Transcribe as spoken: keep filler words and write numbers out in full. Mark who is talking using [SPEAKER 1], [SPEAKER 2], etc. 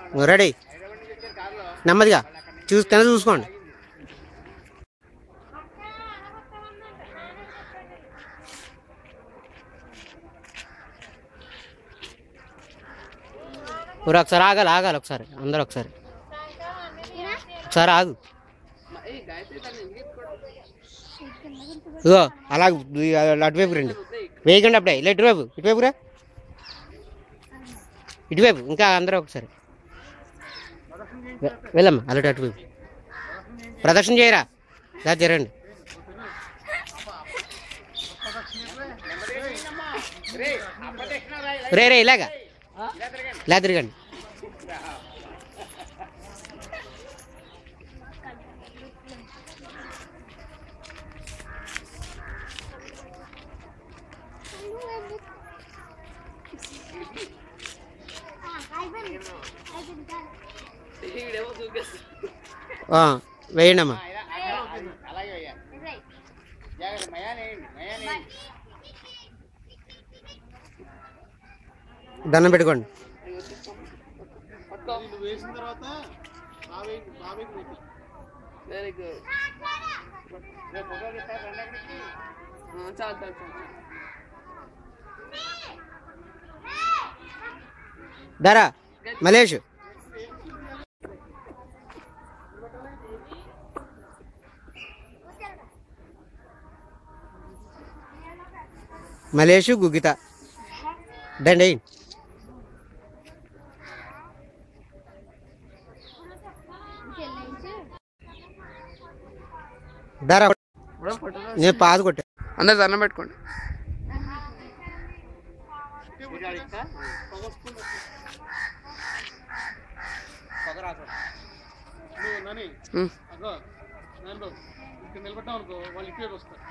[SPEAKER 1] Ready నెమ్మదిగా చూస్తేనే చూసుకోండి. ఊరు ఒకసారి ఆగాలి ఆగాలి ఒకసారి అందరు ఒకసారి ఒకసారి ఆగు. ఇగో అలా అటువైపు రండి, వేయకండి అప్పుడే ఇలా ఇటువైపు ఇటువైపు రా ఇటువైపు ఇంకా అందరూ ఒకసారి వెళ్ళమ్మా అలా అటువైపు ప్రదర్శన చేయరా ఇలా తిరండి. రే రే ఇలాగా ఇలా తిరగండి. వేయండి అమ్మా. దండం పెట్టుకోండి.
[SPEAKER 2] వేసిన తర్వాత
[SPEAKER 1] దరా మలేష్ మలేషు గుగిత దండి దరా నేను పాదు కొట్టా.
[SPEAKER 3] అందరు దండం పెట్టుకోండి.
[SPEAKER 2] నిలబడ్డాం అనుకో వాళ్ళు ఇటు వస్తారు.